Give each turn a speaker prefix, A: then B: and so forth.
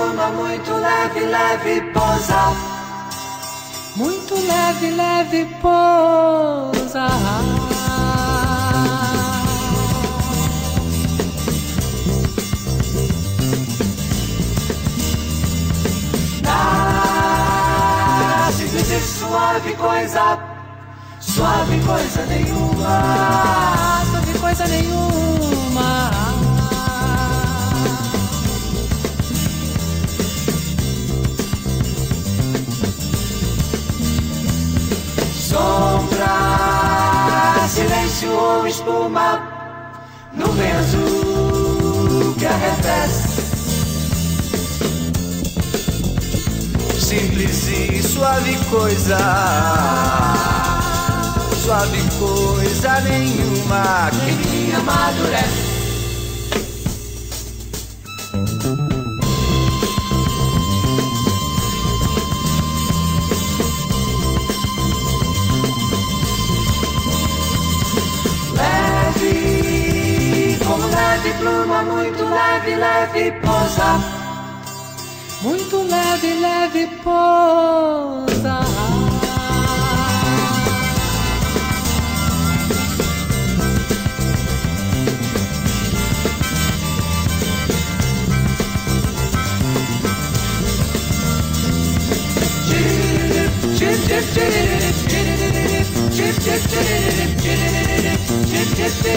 A: pluma, muito leve, leve pousa.
B: Muito leve, leve pousa.
A: Nasce suave coisa, suave coisa nenhuma,
B: suave coisa nenhuma.
A: Sombra, silêncio ou espuma, nuvem azul que arrefece.
C: Simples e suave coisa, suave coisa nenhuma
A: que me amadurece. Leve, como leve pluma, muito leve, leve pousa.
B: Muito leve, leve pousa.
A: Chip, chip, chip, chip, chip, chip, chip, chip, chip, chip, chip, chip, chip,